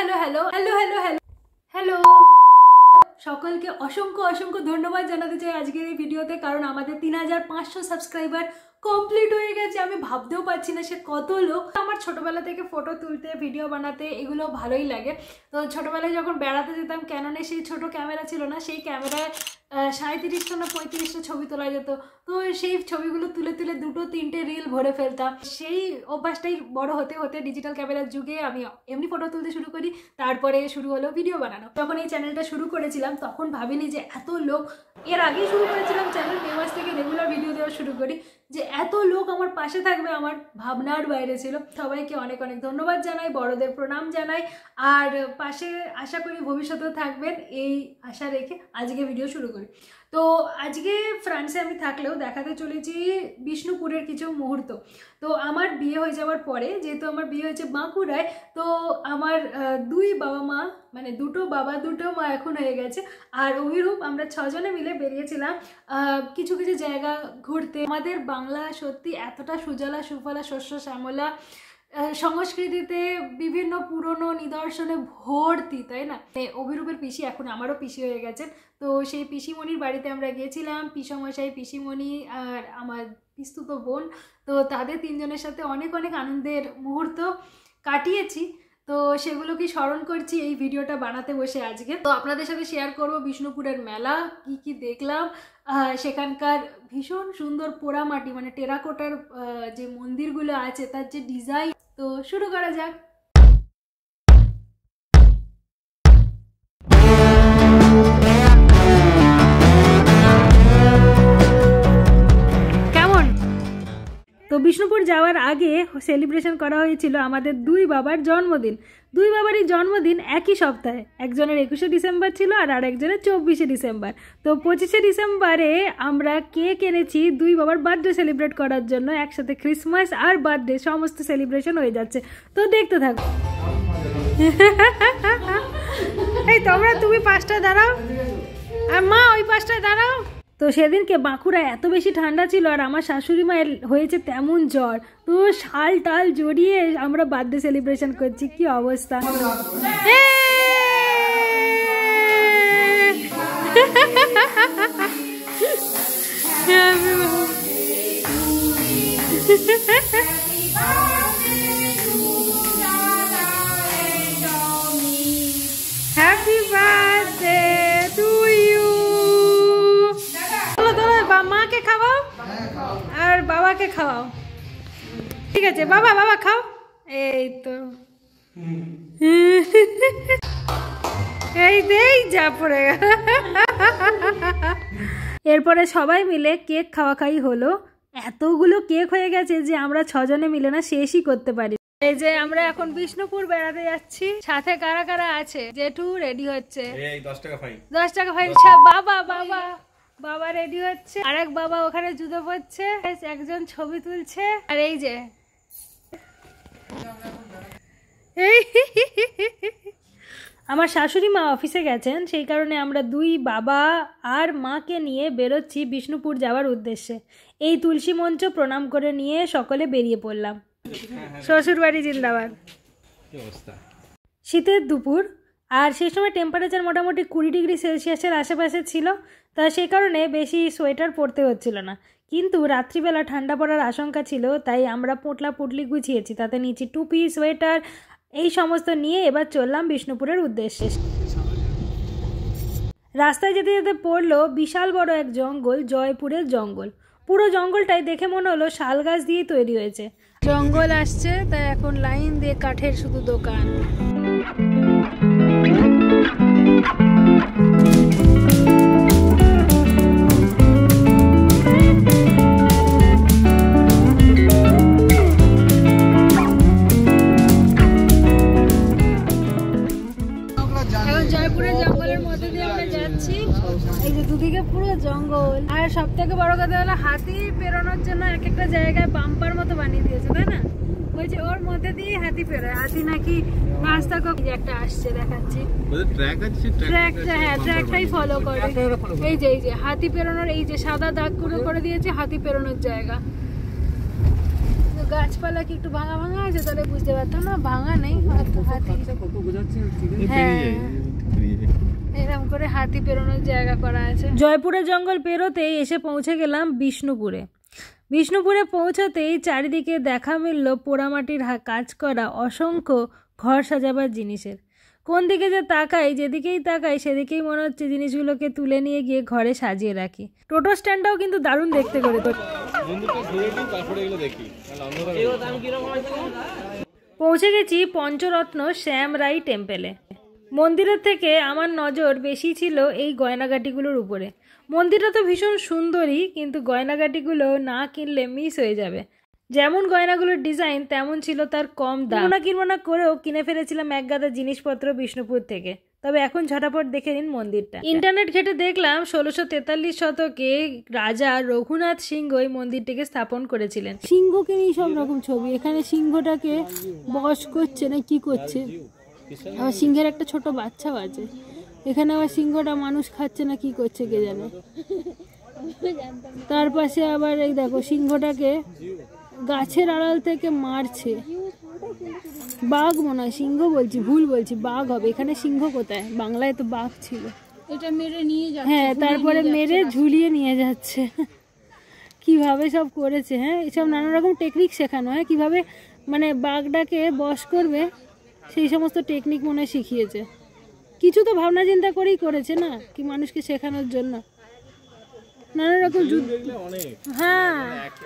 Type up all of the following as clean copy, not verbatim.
Hello hello hello hello hello hello সকলকে অসংখ্য অসংখ্য ধন্যবাদ জানাতে চাই আজকের এই ভিডিওতে, কারণ আমাদের 3500 সাবস্ক্রাইবার কমপ্লিট হয়ে গেছে। আমি ভাবতেও পারছি না সে কত লোক। আমার ছোটবেলা থেকে ফটো তুলতে, ভিডিও বানাতে এগুলো ভালোই লাগে। তো ছোটবেলায় যখন বেড়াতে যেতাম, ক্যাননে সেই ছোট ক্যামেরা ছিল না, সেই ক্যামেরায় 37টা না 35টা ছবি তোলা যেত। তো সেই ছবিগুলো তুলে তুলে 2-3টে রিল ভরে ফেলতাম। সেই অভ্যাসটাই বড় হতে হতে ডিজিটাল ক্যামেরার যুগে আমি এমনি ফটো তুলতে শুরু করি, তারপরে শুরু হলো ভিডিও বানানো। যখন এই চ্যানেলটা শুরু করেছিলাম তখন ভাবিনি যে এত লোক, এর আগেই শুরু করেছিলাম চ্যানেল, মে মাস থেকে রেগুলার ভিডিও দেওয়া শুরু করি, যে এত লোক আমার পাশে থাকবে আমার ভাবনার বাইরে ছিল। সবাইকে অনেক অনেক ধন্যবাদ জানাই, বড়দের প্রণাম জানাই, আর পাশে আশা করি ভবিষ্যতেও থাকবেন এই আশা রেখে আজকে ভিডিও শুরু করি। তো আজকে ফ্রান্সে আমি থাকলেও দেখাতে চলেছি বিষ্ণুপুরের কিছু মুহূর্ত। তো আমার বিয়ে হয়ে যাওয়ার পরে, যেহেতু আমার বিয়ে হয়েছে বাঁকুড়ায়, তো আমার দুই বাবা মা, মানে দুটো বাবা দুটো মা এখন হয়ে গেছে, আর অভিরূপ, আমরা 6 জনে মিলে বেরিয়েছিলাম কিছু কিছু জায়গা ঘুরতে। আমাদের বাংলা সত্যি এতটা সুজলা সুফলা শস্য শ্যামলা, সংস্কৃতিতে বিভিন্ন পুরনো নিদর্শনে ভর্তি, তাই না? অভিরূপের পিসি এখন আমারও পিসি হয়ে গেছেন, তো সেই পিসিমণির বাড়িতে আমরা গিয়েছিলাম। পিসমশাই, পিসিমণি আর আমার পিস্তুত বোন, তো তাদের 3 জনের সাথে অনেক অনেক আনন্দের মুহূর্ত কাটিয়েছি। তো সেগুলোকে স্মরণ করছি এই ভিডিওটা বানাতে বসে আজকে। তো আপনাদের সাথে শেয়ার করব বিষ্ণুপুরের মেলা, কি কি দেখলাম, সেখানকার ভীষণ সুন্দর পোড়ামাটি, মানে টেরাকোটার যে মন্দিরগুলো আছে তার যে ডিজাইন। তো শুরু করা যাক। তো বিষ্ণুপুর যাওয়ার আগে সেলিব্রেশন করা হয়েছিল আমাদের দুই বাবার জন্মদিন। দুই বাবারই জন্মদিন একই সপ্তাহে, একজনের 21শে ডিসেম্বর ছিল আর আরেকজনের 24শে ডিসেম্বর। তো 25শে ডিসেম্বরে আমরা কেক এনেছি দুই বাবার বার্থডে সেলিব্রেট করার জন্য। একসাথে ক্রিসমাস আর বার্থডে সমস্ত সেলিব্রেশন হয়ে যাচ্ছে, তো দেখতে থাকো। এই তুমি 5টায় দাঁড়াও আর মা ওই 5টায় দাঁড়াও। তো সেদিনকে বাঁকুড়ায় এত বেশি ঠান্ডা ছিল, আর আমার শাশুড়ি মায়ের হয়েছে তেমন জ্বর, তো শাল টাল জড়িয়ে আমরা বার্থডে সেলিব্রেশন করছি। কি অবস্থা! Happy birthday to you. মাকে খাওয়াও আর বাবাকে খাওয়াও, ঠিক আছে? বাবা খাও। এই তো এই যা পড়ে গেল। এরপরে সবাই মিলে কেক খাওয়াখাই হলো। এতগুলো কেক হয়ে গেছে যে আমরা 6 জনে মিলে না শেষই করতে পারি। এই যে আমরা এখন বিষ্ণুপুর বেড়াতে যাচ্ছি। সাথে কারা কারা আছে? জেঠু রেডি হচ্ছে, 10 টাকা ফাইন। 10 টাকা ফাইন। বাবা রেডি হচ্ছে, আরেক বাবা ওখানে জুতো পরছে, একজন ছবি তুলছে, আর এই যে আমার শাশুড়ি মা অফিসে গেছেন, সেই কারণে আমরা দুই বাবা আর মাকে নিয়ে বেরোচ্ছি বিষ্ণুপুর যাওয়ার উদ্দেশ্যে। এই তুলসী মঞ্চ প্রণাম করে নিয়ে সকলে বেরিয়ে পড়লাম। শ্বশুর বাড়ি জিন্দাবাদ। শীতের দুপুর, আর সেই সময় টেম্পারেচার মোটামুটি 20 ডিগ্রি সেলসিয়াসের আশেপাশে ছিল, তা সেই কারণে বেশি সোয়েটার পরতে হচ্ছিল না। কিন্তু রাত্রিবেলা ঠান্ডা পড়ার আশঙ্কা ছিল, তাই আমরা পোটলা পুটলি গুছিয়েছি। তাতে নিচে টুপি, সোয়েটার এই সমস্ত নিয়ে এবার চললাম বিষ্ণুপুরের উদ্দেশ্যে। রাস্তায় যেতে যেতে পড়লো বিশাল বড় এক জঙ্গল, জয়পুরের জঙ্গল। পুরো জঙ্গলটাই দেখে মনে হলো শাল গাছ দিয়ে তৈরি হয়েছে। জঙ্গল আসছে, তাই এখন লাইন দিয়ে কাঠের শুধু দোকান। জঙ্গল, আর সব থেকে বড় কথা হলো হাতি পেরোনোর জন্য এক একটা জায়গায় বাম্পার মতো বানিয়ে দিয়েছে, তাই না? বলছে ওর মধ্যে দিয়ে হাতি পেরোয়। হাতি নাকি রাস্তা একটা আসছে, দেখাচ্ছি ট্র্যাকটাই ফলো করে। এই যে হাতি পেরোনোর এই যে সাদা দাগ করে দিয়েছে হাতি পেরোনোর জায়গা। গাছপালা কি একটু ভাঙা ভাঙা আছে তাহলে বুঝতে পারতাম না, ভাঙা নেই। এরকম করে হাতি পেরোনোর জায়গা করা আছে। জয়পুরের জঙ্গল পেরোতেই এসে পৌঁছে গেলাম বিষ্ণুপুরে। বিষ্ণুপুরে পৌঁছাতেই চারিদিকে দেখা মিলল পোড়ামাটির কাজ করা অসংখ্য ঘর সাজাবার জিনিসের। কোন দিকে যে তাকাই, যেদিকেই তাকাই সেদিকেই মনে হচ্ছে জিনিসগুলোকে তুলে নিয়ে গিয়ে ঘরে সাজিয়ে রাখি। টোটো স্ট্যান্ডটাও কিন্তু দারুণ দেখতে করে। পৌঁছে গেছি পঞ্চরত্ন শ্যাম রাই টেম্পেলে। মন্দিরের থেকে আমার নজর বেশি ছিল এই গয়নাগাটিগুলোর উপরে। মন্দিরটা তো ভীষণ সুন্দরই, কিন্তু গয়নাগাটিগুলো না কিনলে মিস হয়ে যাবে। যেমন গয়নাগুলোর ডিজাইন তেমন ছিল তার কম দাম। কিনবো না করেও কিনে ফেলেছিলাম এক গাদা জিনিসপত্র বিষ্ণুপুর থেকে। তবে এখন ঝটাপট দেখে নিন মন্দিরটা। ইন্টারনেট ঘেটে দেখলাম 1643 শতকে রাজা রঘুনাথ সিংহ এই মন্দিরটিকে স্থাপন করেছিলেন। সিংহকে নিয়ে সব রকম ছবি। এখানে সিংহটাকে বশ করছে না কি করছে, আবার সিংহের একটা ছোট বাচ্চাও আছে। এখানে আবার সিংহটা মানুষ খাচ্ছে না কি করছে কে জানে। তার পাশে আবার এই দেখো সিংহটাকে গাছের আড়াল থেকে মারছে। বাঘ মনে হয়, সিংহ বলছি, ভুল বলছি, বাঘ হবে। এখানে সিংহ কোথায়? বাংলায় তো বাঘ ছিল। এটা মেরে নিয়ে যাচ্ছে। হ্যাঁ, তারপরে মেরে ঝুলিয়ে নিয়ে যাচ্ছে। কিভাবে সব করেছে। হ্যাঁ, এসব নানা রকম টেকনিক শেখানো হয়, কিভাবে মানে বাঘটাকে বশ করবে সেই সমস্ত টেকনিক মনে হয় শিখিয়েছে। কিছু তো ভাবনা চিন্তা করেই করেছে না, কি মানুষকে শেখানোর জন্য নানা রকম যুদ্ধ। হ্যাঁ,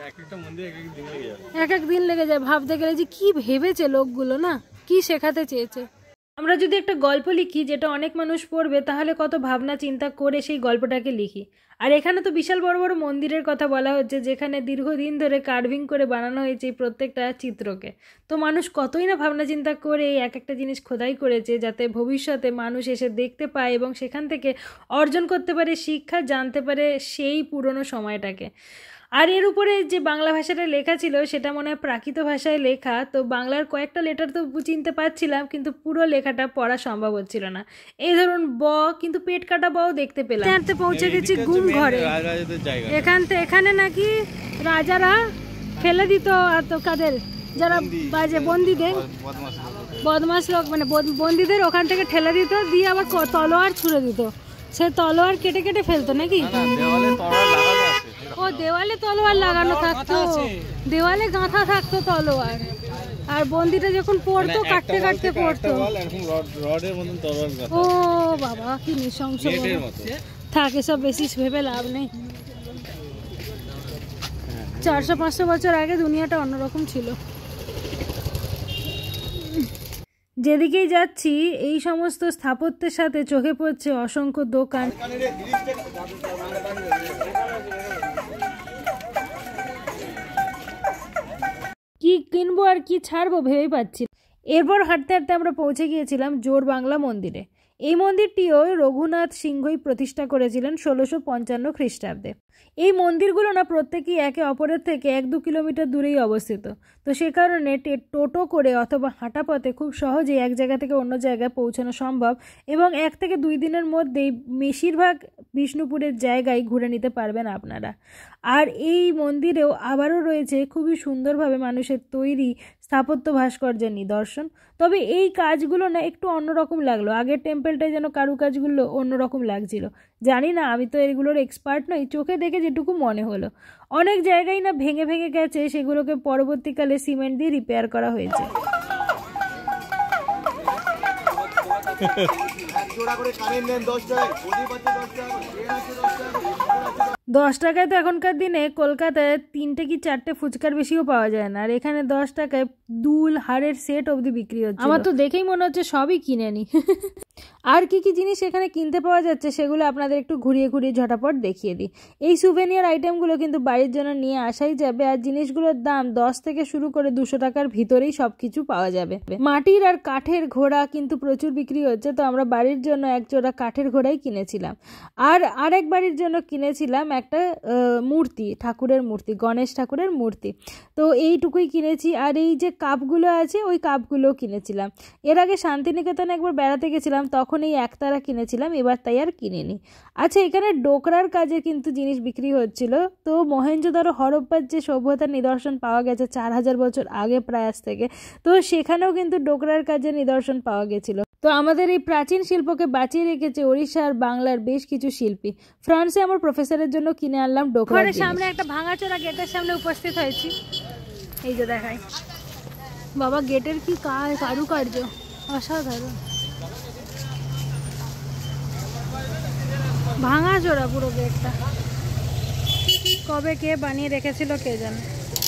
এক এক দিন লেগে যায় ভাবতে গেলে যে কি ভেবেছে লোকগুলো, না কি শেখাতে চেয়েছে। আমরা যদি একটা গল্প লিখি যেটা অনেক মানুষ পড়বে, তাহলে কত ভাবনা চিন্তা করে সেই গল্পটাকে লিখি। আর এখানে তো বিশাল বড় বড় মন্দিরের কথা বলা হচ্ছে, যেখানে দীর্ঘদিন ধরে কার্ভিং করে বানানো হয়েছে এই প্রত্যেকটা চিত্রকে। তো মানুষ কতই না ভাবনা চিন্তা করে এক একটা জিনিস খোদাই করেছে, যাতে ভবিষ্যতে মানুষ এসে দেখতে পায় এবং সেখান থেকে অর্জন করতে পারে শিক্ষা, জানতে পারে সেই পুরনো সময়টাকে। আর এর উপরে যে বাংলা ভাষাটা লেখা ছিল সেটা মনে হয় প্রাকৃত ভাষায় লেখা। তো বাংলার কয়েকটা লেটার তো চিনতে পারছিলাম, কিন্তু পুরো লেখাটা পড়া সম্ভব হচ্ছিল না। এই ধরুন ব, কিন্তু পেট কাটা বও দেখতে পেলাম। পৌঁছে গেছি গুম ঘরে। এখানে নাকি রাজারা ফেলে দিত তো কাদের, যারা বাজে বন্দীদের, বদমাস লোক মানে বন্দীদের ওখান থেকে ঠেলে দিত, দিয়ে আবার তলোয়ার ছুঁড়ে দিত। সে তলোয়ার কেটে কেটে ফেলতো নাকি? ও দেওয়ালে তলোয়ার লাগানো থাকতো, দেওয়ালে গাঁথা থাকতো তলোয়ার। আর বন্দিটা যখন পড়তো কাটতে কাটতে পড়তো। ও বাবা, কি নৃশংস। থাক, এসব বেশি ভেবে লাভ নেই। 400-500 বছর আগে দুনিয়াটা অন্যরকম ছিল। যেদিকেই যাচ্ছি এই সমস্ত স্থাপত্যের সাথে চোখে পড়ছে অসংখ্য দোকান। কি কিনবো আর কি ছাড়বো ভেবেই পাচ্ছি। এরপর হাঁটতে হাঁটতে আমরা পৌঁছে গিয়েছিলাম জোর বাংলা মন্দিরে। এই মন্দিরটিও রঘুনাথ সিংহই প্রতিষ্ঠা করেছিলেন 1655 খ্রিস্টাব্দে। এই মন্দিরগুলো না প্রত্যেকেই একে অপরের থেকে 1-2 কিলোমিটার দূরেই অবস্থিত। তো সে কারণে টোটো করে অথবা হাঁটা পথে খুব সহজেই এক জায়গা থেকে অন্য জায়গায় পৌঁছানো সম্ভব, এবং 1 থেকে 2 দিনের মধ্যেই বেশিরভাগ বিষ্ণুপুরের জায়গায় ঘুরে নিতে পারবেন আপনারা। আর এই মন্দিরেও আবারও রয়েছে খুবই সুন্দরভাবে মানুষের তৈরি স্থাপত্য ভাস্কর্যের নিদর্শন। তবে এই কাজগুলো না একটু অন্যরকম লাগলো। আগের টেম্পলটায় যেন কারুকাজগুলো অন্যরকম লাগছিল। জানি না, আমি তো এগুলোর এক্সপার্ট নই, চোখে দেখে যেটুকু মনে হলো। অনেক জায়গায় না ভেঙে ভেঙে গেছে, সেগুলোকে পরবর্তীকালে সিমেন্ট দিয়ে রিপেয়ার করা হয়েছে। 10 টাকায় তো এখনকার দিনে কলকাতায় 3টে কি 4টে ফুচকার বেশিও পাওয়া যায় না, আর এখানে 10 টাকায় দুল হাড়ের সেট অবধি বিক্রি হচ্ছে। আমার তো দেখেই মনে হচ্ছে সবই কিনে নি। আর কি কি জিনিস এখানে কিনতে পাওয়া যাচ্ছে সেগুলো আপনাদের একটু ঘুরিয়ে ঘুরিয়ে ঝটাপট দেখিয়ে দিই। এই সুভেনিয়ার আইটেমগুলো কিন্তু বাড়ির জন্য নিয়ে আসাই যাবে, আর জিনিসগুলোর দাম 10 থেকে শুরু করে 200 টাকার ভিতরেই সবকিছু পাওয়া যাবে। মাটির আর কাঠের ঘোড়া কিন্তু প্রচুর বিক্রি হচ্ছে, তো আমরা বাড়ির জন্য এক জোড়া কাঠের ঘোড়াই কিনেছিলাম। আর আরেক বাড়ির জন্য কিনেছিলাম একটা মূর্তি, ঠাকুরের মূর্তি, গণেশ ঠাকুরের মূর্তি। তো এইটুকুই কিনেছি। আর এই যে কাপগুলো আছে ওই কাপগুলোও কিনেছিলাম। এর আগে শান্তিনিকেতনে একবার বেড়াতে গেছিলাম, তখন তখন এই একতারা কিনেছিলাম, এবার তাই আর কিনিনি। আচ্ছা, এখানে ডোকরার কাজে কিন্তু জিনিস বিক্রি হচ্ছিল। তো মহেঞ্জোদারো হরপ্পার যে সভ্যতার নিদর্শন পাওয়া গেছে 4000 বছর আগে প্রয়াস থেকে, তো সেখানেও কিন্তু ডোকরার কাজে নিদর্শন পাওয়া গেছিল। তো আমাদের এই প্রাচীন শিল্পকে বাঁচিয়ে রেখেছে ওড়িশা আর বাংলার বেশ কিছু শিল্পী। ফ্রান্সে আমার প্রফেসরের জন্য কিনে আনলাম ডোকরার জিনিস। সামনে একটা ভাঙাচোরা গেটের সামনে উপস্থিত হয়েছি। এই যে দেখাই, বাবা গেটের কি কারুকার্য, অসাধারণ। ভাঙাচোরা পুরো গেটটা, কবে কে বানিয়ে রেখেছিল কে জানে।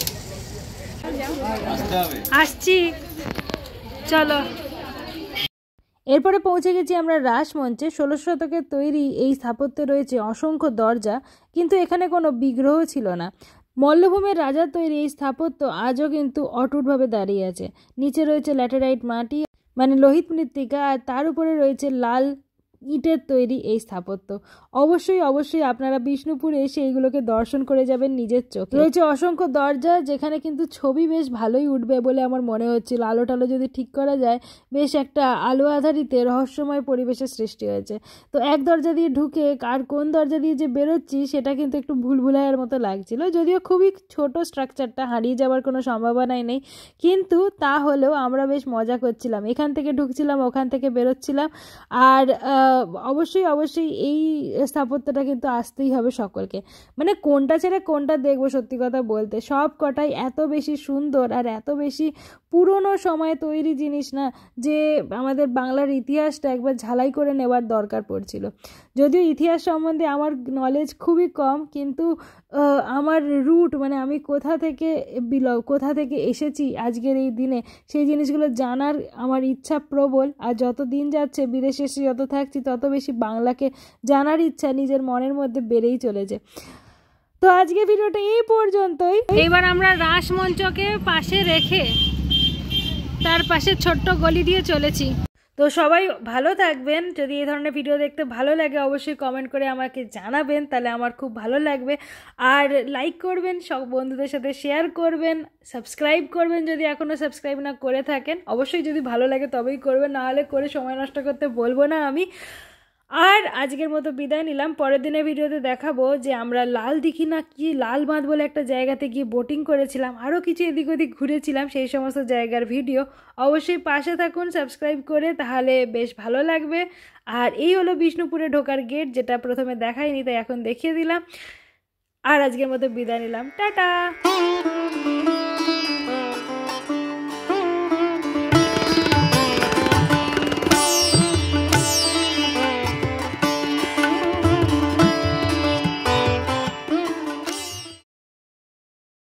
আসছি, চলো। এরপরে পৌঁছে গেছি আমরা রাসমঞ্চে। 16 শতকের তৈরি এই স্থাপত্যে রয়েছে অসংখ্য দরজা, কিন্তু এখানে কোনো বিগ্রহ ছিল না। মল্লভূমের রাজার তৈরি এই স্থাপত্য আজও কিন্তু অটুটভাবে দাঁড়িয়ে আছে। নিচে রয়েছে ল্যাটেরাইট মাটি, মানে লোহিত মৃত্তিকা, আর তার উপরে রয়েছে লাল ইটের তৈরি এই স্থাপত্য। অবশ্যই আপনারা বিষ্ণুপুরে এসে এইগুলোকে দর্শন করে যাবেন নিজের চোখে। রয়েছে অসংখ্য দরজা, যেখানে কিন্তু ছবি বেশ ভালোই উঠবে বলে আমার মনে হচ্ছিল। আলো টালো যদি ঠিক করা যায়, বেশ একটা আলো আধারিতে রহস্যময় পরিবেশের সৃষ্টি হয়েছে। তো এক দরজা দিয়ে ঢুকে আর কোন দরজা দিয়ে যে বেরোচ্ছি সেটা কিন্তু একটু ভুলভুলাইয়ের মতো লাগছিল, যদিও খুবই ছোট স্ট্রাকচারটা, হারিয়ে যাওয়ার কোনো সম্ভাবনাই নেই, কিন্তু তা হলেও আমরা বেশ মজা করছিলাম। এখান থেকে ঢুকছিলাম, ওখান থেকে বেরোচ্ছিলাম। আর অবশ্যই এই স্থাপত্যটা কিন্তু আসতেই হবে সকলকে। মানে কোনটা ছেড়ে কোনটা দেখবো, সত্যি কথা বলতে সব কটাই এত বেশি সুন্দর আর এত বেশি পুরনো সময়ে তৈরি জিনিস না, যে আমাদের বাংলার ইতিহাসটা একবার ঝালাই করে নেওয়ার দরকার পড়ছিল। যদিও ইতিহাস সম্বন্ধে আমার নলেজ খুবই কম, কিন্তু আমার রুট, মানে আমি কোথা থেকে এসেছি আজকের এই দিনে, সেই জিনিসগুলো জানার আমার ইচ্ছা প্রবল। আর যত দিন যাচ্ছে, বিদেশে এসে যত থাকছি, তত বেশি বাংলাকে জানার ইচ্ছা নিজের মনের মধ্যে বেড়েই চলেছে। তো আজকে ভিডিওটা এই পর্যন্তই। এবার আমরা রাসমঞ্চকে পাশে রেখে তার পাশে ছোট্ট গলি দিয়ে চলেছি। তো সবাই ভালো থাকবেন। যদি এই ধরনের ভিডিও দেখতে ভালো লাগে, অবশ্যই কমেন্ট করে আমাকে জানাবেন, তাহলে আমার খুব ভালো লাগবে। আর লাইক করবেন, সব বন্ধুদের সাথে শেয়ার করবেন, সাবস্ক্রাইব করবেন যদি এখনও সাবস্ক্রাইব না করে থাকেন। অবশ্যই যদি ভালো লাগে তবেই করবেন, নাহলে করে সময় নষ্ট করতে বলবো না আমি। আর আজকের মতো বিদায় নিলাম। পরের দিনের ভিডিওতে দেখাবো যে আমরা লাল দিঘি না কি লাল বাঁধ বলে একটা জায়গাতে গিয়ে বোটিং করেছিলাম, আরও কিছু এদিক ওদিক ঘুরেছিলাম, সেই সমস্ত জায়গার ভিডিও। অবশ্যই পাশে থাকুন সাবস্ক্রাইব করে, তাহলে বেশ ভালো লাগবে। আর এই হলো বিষ্ণুপুরে ঢোকার গেট, যেটা প্রথমে দেখাইনি, তাই এখন দেখিয়ে দিলাম। আর আজকের মতো বিদায় নিলাম, টাটা।